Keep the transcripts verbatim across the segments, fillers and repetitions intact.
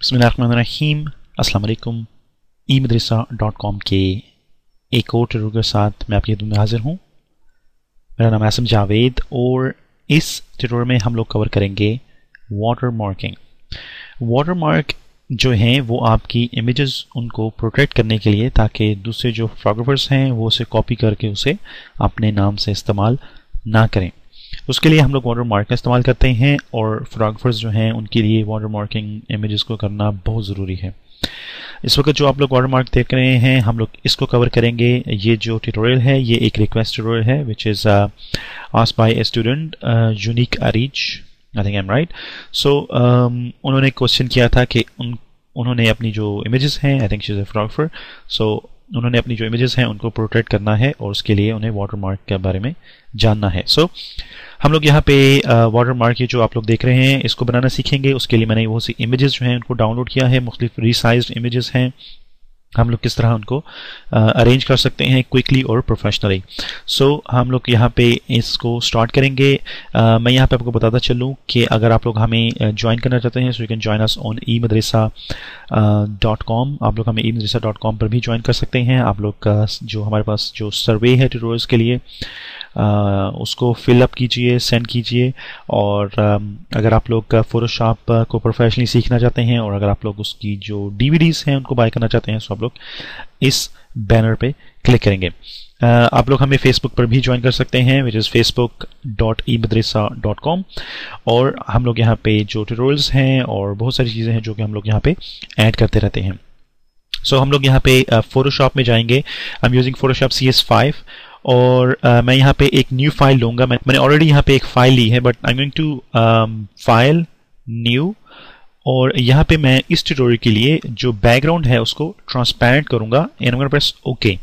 बिस्मिल्लाहिर्रहमानिर्रहीम, अस्सलाम वालेकुम। ई मदरसा डॉट कॉम के एक और ट्यूटोरियल के साथ मैं आपकी खिदमत में हाजिर हूँ। मेरा नाम आसिम जावेद और इस ट्यूटोरियल में हम लोग कवर करेंगे वाटर मार्किंग। वाटर मार्क जो हैं वो आपकी इमेजेस उनको प्रोटेक्ट करने के लिए, ताकि दूसरे जो फोटोग्राफर्स हैं वो उसे कॉपी करके उसे अपने नाम से इस्तेमाल ना करें। उसके लिए हम लोग वाटर मार्क का इस्तेमाल करते हैं और फोटोग्राफर्स जो हैं उनके लिए वाटर मार्किंग इमेजेस को करना बहुत ज़रूरी है। इस वक्त जो आप लोग वाटर मार्क देख रहे हैं हम लोग इसको कवर करेंगे। ये जो ट्यूटोरियल है ये एक रिक्वेस्ट ट्यूटोरियल है which is asked by a student Yunik Arij, I think I am right. So उन्होंने क्वेश्चन किया था कि उन उन्होंने अपनी जो इमेजेस हैं, I think she is a photographer, so उन्होंने अपनी जो इमेजेस हैं उनको प्रोटेक्ट करना है और उसके लिए उन्हें वाटर मार्क के बारे में जानना है। सो so, हम लोग यहाँ पे वाटर मार्क ये जो आप लोग देख रहे हैं इसको बनाना सीखेंगे। उसके लिए मैंने वो सी इमेजेस जो हैं उनको डाउनलोड किया है, मुख्तलिफ रीसाइज्ड इमेजेस हैं। हम लोग किस तरह उनको अरेंज कर सकते हैं क्विकली और प्रोफेशनली। सो so, हम लोग यहाँ पे इसको स्टार्ट करेंगे। uh, मैं यहाँ पे आपको बताता चलूँ कि अगर आप लोग हमें ज्वाइन करना चाहते हैं so you can join us on E Madrasa dot com. आप लोग हमें ई मदरसा डॉट कॉम पर भी ज्वाइन कर सकते हैं। आप लोग का जो हमारे पास जो सर्वे है ट्यूटोरियल्स के लिए Uh, उसको फिलअप कीजिए, सेंड कीजिए। और uh, अगर आप लोग फोटोशॉप को प्रोफेशनली सीखना चाहते हैं और अगर आप लोग उसकी जो डीवीडीज हैं उनको बाय करना चाहते हैं तो आप लोग इस बैनर पे क्लिक करेंगे। uh, आप लोग हमें फेसबुक पर भी ज्वाइन कर सकते हैं which is Facebook dot E Madrasa dot com. और हम लोग यहाँ पे जो ट्यूटोरियल्स हैं और बहुत सारी चीज़ें हैं जो कि हम लोग यहाँ पे ऐड करते रहते हैं। सो so, हम लोग यहाँ पे फोटोशॉप uh, में जाएंगे। I am using Photoshop C S five और uh, मैं यहाँ पे एक न्यू फाइल लूँगा। मैं, मैंने ऑलरेडी यहाँ पे एक फाइल ली है but I am going to file new, और यहाँ पे मैं इस ट्यूटोरियल के लिए जो बैकग्राउंड है उसको ट्रांसपेरेंट करूँगा and I am going to press okay.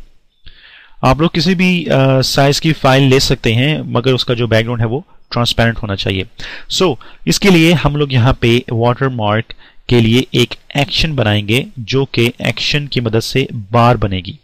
आप लोग किसी भी साइज uh, की फाइल ले सकते हैं मगर उसका जो बैकग्राउंड है वो ट्रांसपेरेंट होना चाहिए। सो so, इसके लिए हम लोग यहाँ पे वाटर मार्क के लिए एक एक्शन बनाएंगे जो कि एक्शन की मदद से बार बनेगी।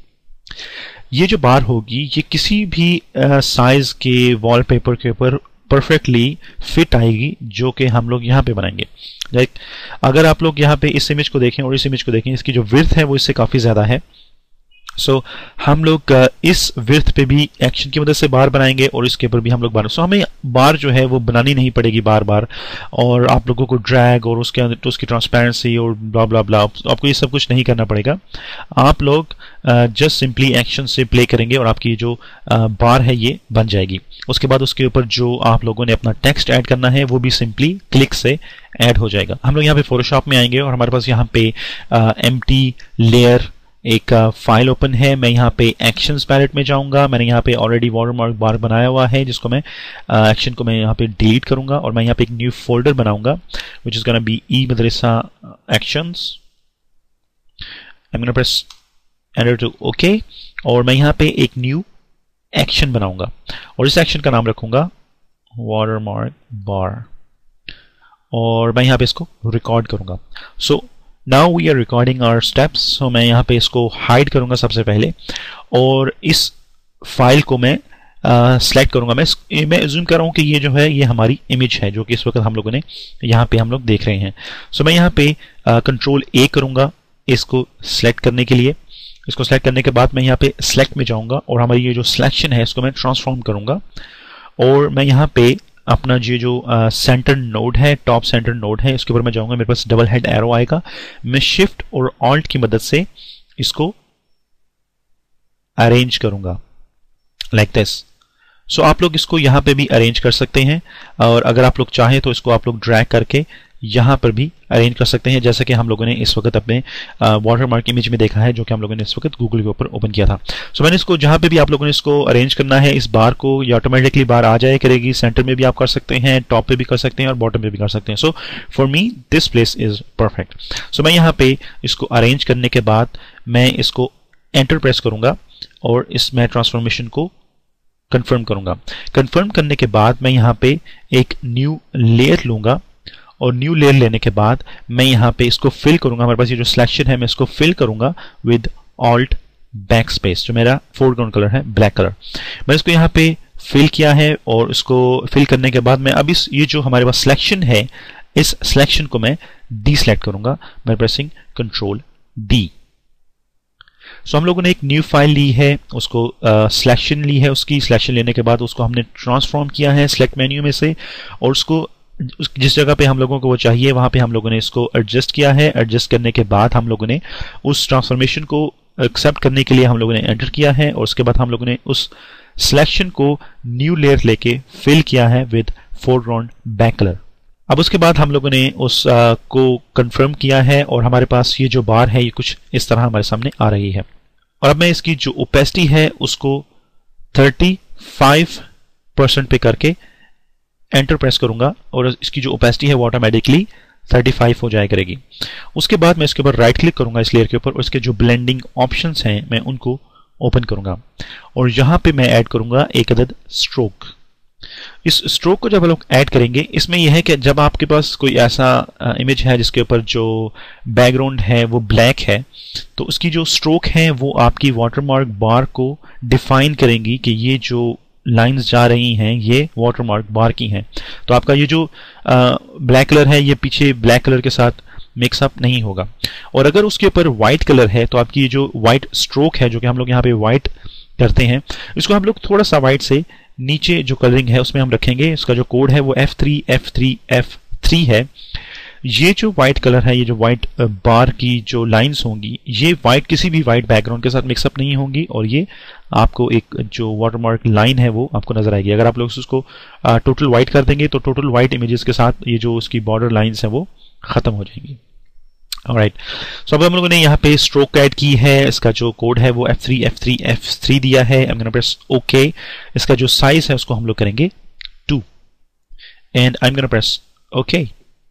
ये जो बार होगी ये किसी भी साइज के वॉलपेपर के ऊपर परफेक्टली फिट आएगी जो कि हम लोग यहाँ पे बनाएंगे। लाइक अगर आप लोग यहाँ पे इस इमेज को देखें और इस इमेज को देखें, इसकी जो विड्थ है वो इससे काफ़ी ज़्यादा है। सो so, हम लोग इस विड्थ पे भी एक्शन की मदद से बार बनाएंगे और इसके ऊपर भी हम लोग बार सो so, हमें बार जो है वो बनानी नहीं पड़ेगी बार बार, और आप लोगों को ड्रैग और उसके अंदर तो उसकी ट्रांसपेरेंसी और ब्ला ब्ला ब्ला आपको ये सब कुछ नहीं करना पड़ेगा। आप लोग जस्ट सिंपली एक्शन से प्ले करेंगे और आपकी जो uh, बार है ये बन जाएगी। उसके बाद उसके ऊपर जो आप लोगों ने अपना टेक्स्ट ऐड करना है वो भी सिंपली क्लिक से ऐड हो जाएगा। हम लोग यहाँ पे फोटोशॉप में आएंगे और हमारे पास यहाँ पे एम्प्टी लेयर एक फाइल uh, ओपन है। मैं यहाँ पे एक्शंस पैलेट में जाऊंगा। मैंने यहाँ पे ऑलरेडी वाटरमार्क बार बनाया हुआ है जिसको मैं एक्शन uh, को मैं यहाँ पे डिलीट करूंगा और मैं यहाँ पे एक न्यू फोल्डर बनाऊंगा which is gonna be E मदरसा actions. I am gonna press enter to okay और मैं यहाँ पे एक न्यू एक्शन बनाऊंगा और इस एक्शन का नाम रखूंगा वाटरमार्क बार और मैं यहाँ पे इसको रिकॉर्ड करूंगा। So so, now we are recording our steps. So मैं यहाँ पे इसको हाइड करूंगा सबसे पहले और इस फाइल को मैं सेलेक्ट uh, करूंगा। मैं मैं जूम कर रहा हूँ कि ये जो है ये हमारी इमेज है जो कि इस वक्त हम लोगों ने यहाँ पे हम लोग देख रहे हैं। सो so, मैं यहाँ पे कंट्रोल ए करूंगा इसको सिलेक्ट करने के लिए। इसको सिलेक्ट करने के बाद मैं यहाँ पे सिलेक्ट में जाऊंगा और हमारी ये जो सिलेक्शन है इसको मैं ट्रांसफॉर्म करूंगा और मैं यहाँ पे अपना ये जो सेंटर uh, नोड है, टॉप सेंटर नोड है, इसके ऊपर मैं जाऊंगा। मेरे पास डबल हेड एरो आएगा। मैं शिफ्ट और ऑल्ट की मदद से इसको अरेंज करूंगा लाइक दिस। सो आप लोग इसको यहां पे भी अरेंज कर सकते हैं और अगर आप लोग चाहें तो इसको आप लोग ड्रैग करके यहां पर भी अरेंज कर सकते हैं, जैसे कि हम लोगों ने इस वक्त अपने वाटरमार्क इमेज में देखा है जो कि हम लोगों ने इस वक्त गूगल के ऊपर ओपन किया था। सो so, मैंने इसको जहां पे भी आप लोगों ने इसको अरेंज करना है इस बार को ये ऑटोमेटिकली बार आ जाए करेगी। सेंटर में भी आप कर सकते हैं, टॉप पे भी कर सकते हैं और बॉटम पे भी कर सकते हैं। So for me this place is perfect. So मैं यहाँ पे इसको अरेंज करने के बाद मैं इसको एंटर प्रेस करूंगा और इसमें ट्रांसफॉर्मेशन को कंफर्म करूंगा। कंफर्म करने के बाद मैं यहाँ पे एक न्यू लेयर लूंगा और न्यू लेयर लेने के बाद मैं यहाँ पे इसको फिल करूंगा। हमारे पास ये जो सिलेक्शन है मैं इसको फिल करूंगा विद ऑल्ट बैक स्पेस, जो मेरा फोरग्राउंड कलर है ब्लैक कलर। मैं इसको यहाँ पे फिल किया है और इसको फिल करने के बाद मैं अब इस ये जो हमारे पास सिलेक्शन है इस सिलेक्शन को मैं डीसेलेक्ट करूंगा by pressing control D. So हम लोगों ने एक न्यू फाइल ली है, उसको सिलेक्शन uh, ली है, उसकी सिलेक्शन लेने के बाद उसको हमने ट्रांसफॉर्म किया है सिलेक्ट मेन्यू में से, और उसको उस जिस जगह पे हम लोगों को वो चाहिए वहां पे हम लोगों ने इसको एडजस्ट किया है। एडजस्ट करने के बाद हम लोगों ने उस ट्रांसफॉर्मेशन को एक्सेप्ट करने के लिए हम लोगों ने एंटर किया है, और उसके बाद हम लोगों ने उस सिलेक्शन को न्यू लेयर लेके फिल किया है विद फोरग्राउंड बैक कलर। अब उसके बाद हम लोगों ने उस आ, को कंफर्म किया है, और हमारे पास ये जो बार है ये कुछ इस तरह हमारे सामने आ रही है। और अब मैं इसकी जो ओपेसिटी है उसको पैंतीस परसेंट पे करके एंटर प्रेस करूंगा, और इसकी जो ओपेसिटी है वो ऑटोमेटिकली पैंतीस हो जाया करेगी। उसके बाद मैं इसके ऊपर राइट क्लिक करूंगा इस लेयर के ऊपर, और इसके जो ब्लेंडिंग ऑप्शंस हैं मैं उनको ओपन करूंगा, और यहां पे मैं ऐड करूंगा एक अदद स्ट्रोक। इस स्ट्रोक को जब हम लोग ऐड करेंगे, इसमें यह है कि जब आपके पास कोई ऐसा इमेज है जिसके ऊपर जो बैकग्राउंड है वो ब्लैक है, तो उसकी जो स्ट्रोक है वो आपकी वाटरमार्क बार को डिफाइन करेंगी कि ये जो लाइंस जा रही हैं ये वाटरमार्क बार की हैं। तो आपका ये जो ब्लैक कलर है ये पीछे ब्लैक कलर के साथ मिक्सअप नहीं होगा। और अगर उसके ऊपर व्हाइट कलर है तो आपकी ये जो व्हाइट स्ट्रोक है, जो कि हम लोग यहाँ पे व्हाइट करते हैं, इसको हम लोग थोड़ा सा व्हाइट से नीचे जो कलरिंग है उसमें हम रखेंगे। इसका जो कोड है वो F three F three F three है। ये जो व्हाइट कलर है, ये जो व्हाइट बार की जो लाइंस होंगी, ये व्हाइट किसी भी व्हाइट बैकग्राउंड के साथ मिक्सअप नहीं होंगी, और ये आपको एक जो वाटरमार्क लाइन है वो आपको नजर आएगी। अगर आप लोग उसको टोटल व्हाइट कर देंगे तो टोटल व्हाइट इमेजेस के साथ ये जो उसकी बॉर्डर लाइंस है वो खत्म हो जाएंगी। ऑलराइट, सो अब हम लोगों ने यहाँ पे स्ट्रोक ऐड की है। इसका जो कोड है वो F three F three F three दिया है। I am gonna press okay. इसका जो साइज है उसको हम लोग करेंगे two, and I am gonna press okay.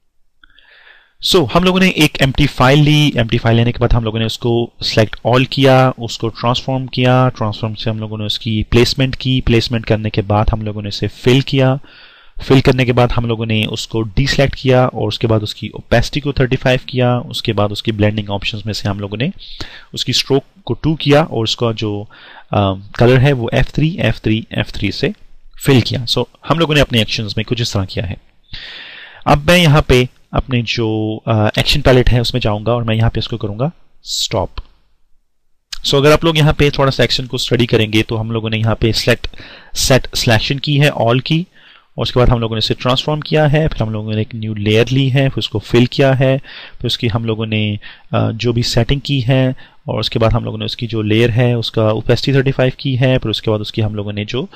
So हम लोगों ने एक एम्प्टी फाइल ली। एम्प्टी फाइल लेने के बाद हम लोगों ने उसको सेलेक्ट ऑल किया, उसको ट्रांसफॉर्म किया। ट्रांसफॉर्म से हम लोगों ने उसकी प्लेसमेंट की। प्लेसमेंट करने के बाद हम लोगों ने इसे फिल किया। फिल करने के बाद हम लोगों ने उसको डीसेलेक्ट किया, और उसके बाद उसकी ओपेसिटी को पैंतीस किया। उसके बाद उसकी ब्लेंडिंग ऑप्शंस में से हम लोगों ने उसकी स्ट्रोक को टू किया, और उसका जो कलर है वो F three F three F three से फिल किया। सो so, हम लोगों ने अपने एक्शंस में कुछ इस तरह किया है। अब मैं यहाँ पे अपने जो एक्शन पैलेट है उसमें जाऊंगा, और मैं यहाँ पे इसको करूंगा स्टॉप। सो so, अगर आप लोग यहाँ पे थोड़ा सा एक्शन को स्टडी करेंगे तो हम लोगों ने यहाँ पे सेलेक्ट सेट सिलेक्शन की है ऑल की, और उसके बाद हम लोगों ने इसे ट्रांसफॉर्म किया है। फिर हम लोगों ने एक न्यू लेयर ली है, फिर उसको फिल किया है, फिर उसकी हम लोगों ने जो भी सेटिंग की है, और उसके बाद हम लोगों ने उसकी जो लेयर है उसका ओपेसिटी पैंतीस की है। फिर उसके बाद उसकी हम लोगों ने जो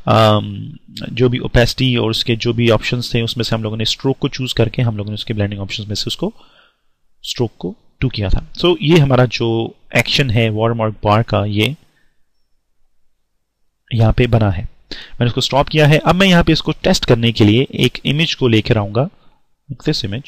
जो भी ओपेसिटी और उसके जो भी ऑप्शंस थे उसमें से हम लोगों ने स्ट्रोक को चूज करके हम लोगों ने उसके ब्लेंडिंग ऑप्शंस में से उसको स्ट्रोक को टू किया था। सो so, ये हमारा जो एक्शन है वाटरमार्क बार का ये यहाँ पे बना है। मैंने इसको स्टॉप किया है। अब मैं यहाँ पे इसको टेस्ट करने के लिए एक इमेज को लेकर आऊंगा, दिस इमेज।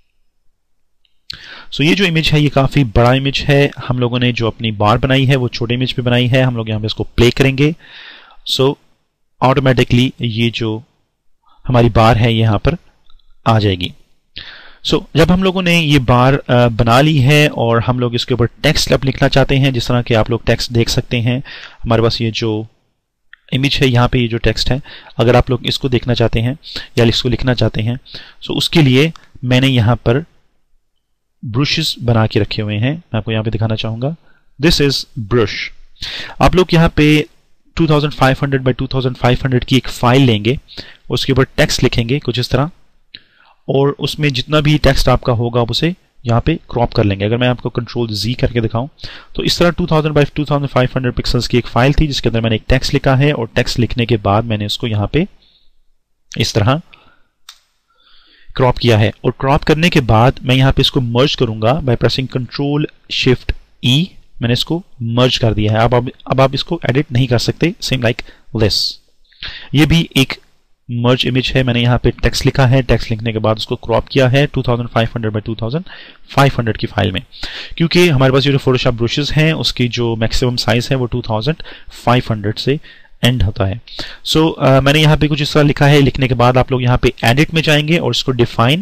सो ये जो इमेज है ये काफी बड़ा इमेज है। हम लोगों ने जो अपनी बार बनाई है वो छोटे इमेज पे बनाई है। हम लोग यहाँ पे इसको प्ले करेंगे, सो ऑटोमेटिकली ये जो हमारी बार है यहाँ पर आ जाएगी। सो so, जब हम लोगों ने ये बार बना ली है और हम लोग इसके ऊपर टेक्स्ट अब लिखना चाहते हैं, जिस तरह के आप लोग टेक्स्ट देख सकते हैं, हमारे पास ये जो इमेज है यहाँ पे ये जो टेक्स्ट है, अगर आप लोग इसको देखना चाहते हैं या इसको लिखना चाहते हैं, सो उसके लिए मैंने यहाँ पर ब्रशेस बना के रखे हुए हैं। मैं आपको यहाँ पे दिखाना चाहूंगा, दिस इज ब्रश। आप लोग यहाँ पे पच्चीस सौ बाय पच्चीस सौ की एक फाइल लेंगे, उसके ऊपर टेक्स्ट लिखेंगे कुछ इस तरह, और उसमें जितना भी टेक्स्ट आपका होगा आप उसे यहाँ पे क्रॉप कर लेंगे। अगर मैं आपको कंट्रोल जी करके दिखाऊं तो इस तरह दो हज़ार बाय पच्चीस सौ पिक्सल्स की एक फाइल थी जिसके अंदर मैंने एक टेक्स्ट लिखा है, और टेक्स्ट लिखने के बाद मैंने इसको यहाँ पे इस तरह क्रॉप किया है। और क्रॉप करने के बाद मैं यहाँ पे इसको मर्ज करूंगा by pressing control shift E. मैंने इसको मर्ज कर दिया है। अब अब अब आप इसको एडिट नहीं कर सकते, सेम लाइक दिस। ये भी एक मर्ज इमेज है। मैंने यहाँ पे टेक्स्ट लिखा है, टेक्स्ट लिखने के बाद उसको क्रॉप किया है पच्चीस सौ बाय पच्चीस सौ की फाइल में, क्योंकि हमारे पास ये जो फोटोशॉप ब्रशेस हैं उसकी जो मैक्सिमम साइज है वो पच्चीस सौ से एंड होता है। सो so, uh, मैंने यहाँ पे कुछ इस तरह लिखा है। लिखने के बाद आप लोग यहाँ पे एडिट में जाएंगे और इसको डिफाइन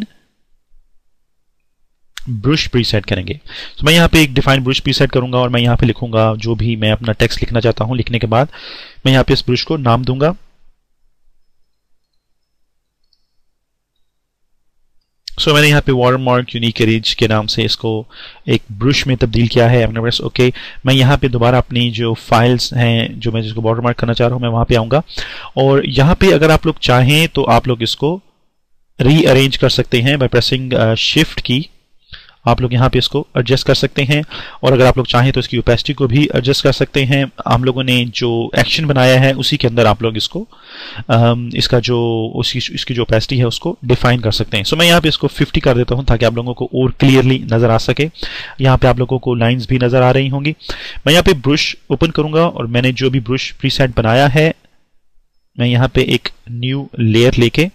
ब्रश प्रीसेट करेंगे। तो so, मैं यहाँ पे एक डिफाइन ब्रश प्रीसेट करूंगा और मैं यहाँ पे लिखूंगा जो भी मैं अपना टेक्स्ट लिखना चाहता हूं। लिखने के बाद मैं यहाँ पे इस ब्रश को नाम दूंगा सो so, मैंने यहाँ पे वाटरमार्क यूनिक इरेज के नाम से इसको एक ब्रश में तब्दील किया है। अपने प्रेस ओके। मैं यहाँ पे दोबारा अपनी जो फाइल्स हैं जो मैं जिसको वाटरमार्क करना चाह रहा हूँ मैं वहाँ पे आऊँगा, और यहाँ पे अगर आप लोग चाहें तो आप लोग इसको रीअरेंज कर सकते हैं बाय प्रेसिंग शिफ्ट की। आप लोग यहाँ पे इसको एडजस्ट कर सकते हैं, और अगर आप लोग चाहें तो इसकी ओपेसिटी को भी एडजस्ट कर सकते हैं। हम लोगों ने जो एक्शन बनाया है उसी के अंदर आप लोग इसको um, इसका जो उसकी इसकी जो ओपेसिटी है उसको डिफाइन कर सकते हैं। सो so, मैं यहाँ पे इसको फिफ्टी कर देता हूँ ताकि आप लोगों को और क्लियरली नजर आ सके। यहाँ पे आप लोगों को लाइंस भी नजर आ रही होंगी। मैं यहाँ पे ब्रश ओपन करूंगा और मैंने जो भी ब्रश प्रीसेट बनाया है मैं यहाँ पे एक न्यू लेयर लेके,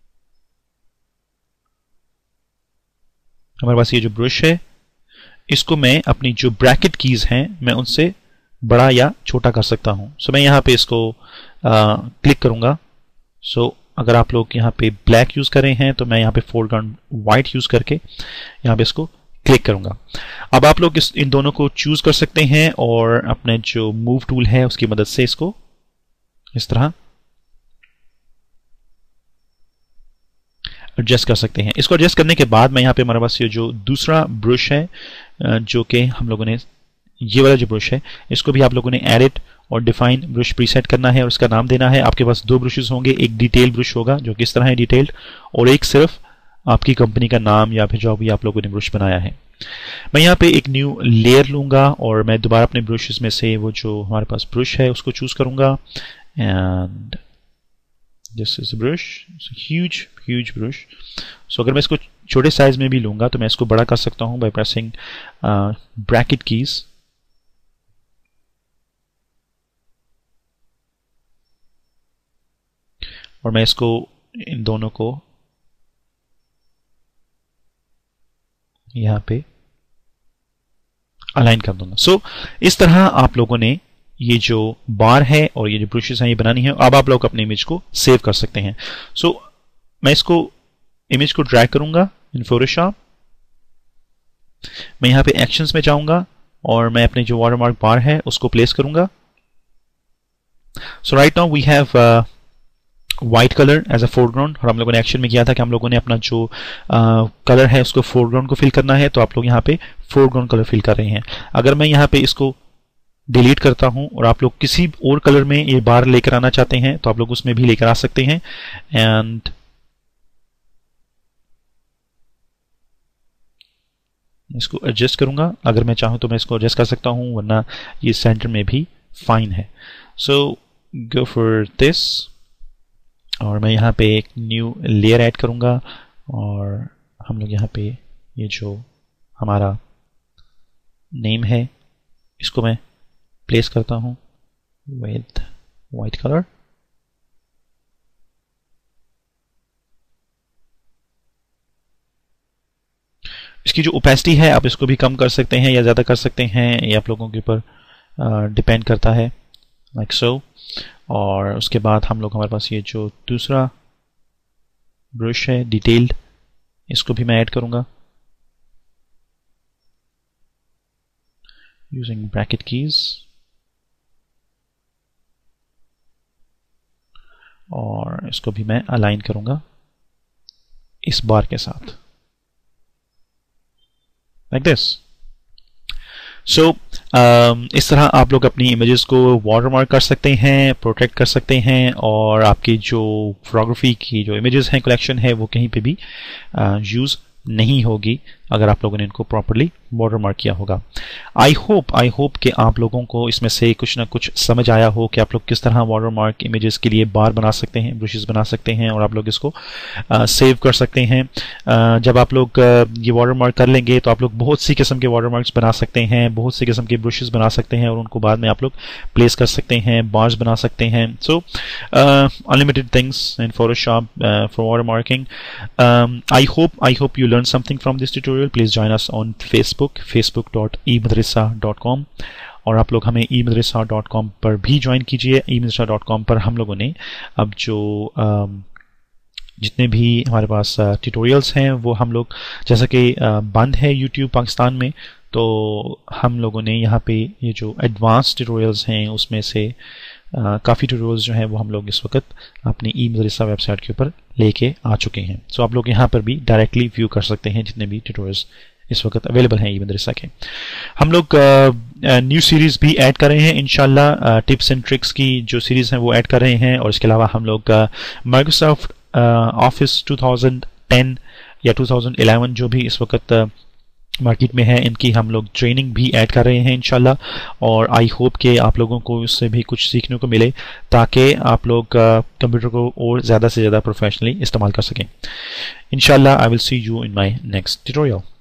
हमारे पास ये जो ब्रश है इसको मैं अपनी जो ब्रैकेट कीज हैं मैं उनसे बड़ा या छोटा कर सकता हूं। सो so, मैं यहाँ पे इसको आ, क्लिक करूंगा। सो so, अगर आप लोग यहाँ पे ब्लैक यूज कर रहे हैं तो मैं यहाँ पे फोरग्राउंड व्हाइट यूज करके यहाँ पे इसको क्लिक करूंगा। अब आप लोग इस इन दोनों को चूज कर सकते हैं और अपने जो मूव टूल है उसकी मदद से इसको इस तरह एडजस्ट कर सकते हैं। इसको एडजस्ट करने के बाद मैं यहाँ पे हमारे पास ये जो दूसरा ब्रश है जो कि हम लोगों ने ये वाला जो ब्रश है इसको भी आप लोगों ने एडिट और डिफाइन ब्रश प्रीसेट करना है और इसका नाम देना है। आपके पास दो ब्रशेस होंगे, एक डिटेल ब्रश होगा जो कि इस तरह है डिटेल्ड, और एक सिर्फ आपकी कंपनी का नाम या फिर जो भी आप लोगों ने ब्रश बनाया है। मैं यहाँ पे एक न्यू लेयर लूंगा और मैं दोबारा अपने ब्रशेस में से वो जो हमारे पास ब्रश है उसको चूज करूंगा, and this is brush, huge huge brush. So अगर मैं इसको छोटे साइज में भी लूंगा तो मैं इसको बड़ा कर सकता हूं बाय प्रेसिंग ब्रैकेट कीज। और मैं इसको इन दोनों को यहां पे अलाइन कर दूंगा। सो so, इस तरह आप लोगों ने ये जो बार है और ये जो ब्रशेस हैं ये बनानी है। अब आप लोग अपने इमेज को सेव कर सकते हैं। सो so, मैं इसको इमेज को ड्रैग करूंगा इन फोटोशॉप। मैं यहां पे एक्शंस में जाऊंगा और मैं अपने जो वाटरमार्क बार है उसको प्लेस करूंगा। So right now we have white colour as a foreground, और हम लोगों ने एक्शन में किया था कि हम लोगों ने अपना जो कलर uh, है उसको फोरग्राउंड को फिल करना है, तो आप लोग यहाँ पे फोरग्राउंड कलर फिल कर रहे हैं। अगर मैं यहाँ पे इसको डिलीट करता हूं और आप लोग किसी और कलर में ये बार लेकर आना चाहते हैं तो आप लोग उसमें भी लेकर आ सकते हैं। एंड इसको एडजस्ट करूंगा, अगर मैं चाहूं तो मैं इसको एडजस्ट कर सकता हूं, वरना ये सेंटर में भी फाइन है। सो गो फॉर दिस, और मैं यहाँ पे एक न्यू लेयर ऐड करूंगा और हम लोग यहाँ पे ये जो हमारा नेम है इसको मैं प्लेस करता हूं विद व्हाइट कलर। इसकी जो ओपेसिटी है आप इसको भी कम कर सकते हैं या ज्यादा कर सकते हैं, ये आप लोगों के ऊपर डिपेंड करता है, लाइक सो। और उसके बाद हम लोग हमारे पास ये जो दूसरा ब्रश है डिटेल्ड, इसको भी मैं ऐड करूंगा यूजिंग ब्रैकेट कीज, और इसको भी मैं अलाइन करूंगा इस बार के साथ, लाइक दिस। सो इस तरह आप लोग अपनी इमेजेस को वाटरमार्क कर सकते हैं, प्रोटेक्ट कर सकते हैं, और आपकी जो फोटोग्राफी की जो इमेजेस हैं कलेक्शन है वो कहीं पे भी यूज uh, नहीं होगी अगर आप लोगों ने इनको प्रॉपरली वाटरमार्क किया होगा। आई होप आई होप कि आप लोगों को इसमें से कुछ ना कुछ समझ आया हो कि आप लोग किस तरह वाटरमार्क इमेजेस के लिए बार बना सकते हैं, ब्रशेस बना सकते हैं, और आप लोग इसको आ, सेव कर सकते हैं। आ, जब आप लोग आ, ये वाटरमार्क कर लेंगे तो आप लोग बहुत सी किस्म के वाटरमार्क्स बना सकते हैं, बहुत सी किस्म के ब्रशेस बना सकते हैं, और उनको बाद में आप लोग प्लेस कर सकते हैं, बार्स बना सकते हैं। So unlimited things in Photoshop for watermarking. I hope I hope you learned something from this tutorial. Please join us on Facebook, facebook dot e madrasa dot com, और आप लोग हमें e madrasa dot com पर भी join कीजिए। e madrasa dot com पर हम लोगों ने अब जो जितने भी हमारे पास ट्यूटोरियल्स हैं वो हम लोग, जैसा कि बंद है यूट्यूब पाकिस्तान में, तो हम लोगों ने यहाँ पे ये जो एडवांस ट्यूटोरियल्स हैं उसमें से काफ़ी ट्यूटोरियल्स जो हैं वो हम लोग इस वक्त अपनी ई मदरसा वेबसाइट के ऊपर लेके आ चुके हैं। सो आप लोग यहाँ पर भी डायरेक्टली व्यू कर सकते हैं जितने भी ट्यूटोरियल्स इस वक्त अवेलेबल हैं ई मदरसा के। हम लोग न्यू सीरीज़ भी ऐड कर रहे हैं इंशाल्लाह, टिप्स एंड ट्रिक्स की जो सीरीज़ हैं वो ऐड कर रहे हैं, और इसके अलावा हम लोग Microsoft Office two thousand ten या टू थाउजेंड इलेवन जो भी इस वक्त मार्केट में है इनकी हम लोग ट्रेनिंग भी ऐड कर रहे हैं इंशाल्लाह, और आई होप कि आप लोगों को इससे भी कुछ सीखने को मिले ताकि आप लोग कंप्यूटर को और ज़्यादा से ज़्यादा प्रोफेशनली इस्तेमाल कर सकें। इंशाल्लाह I will see you in my next tutorial.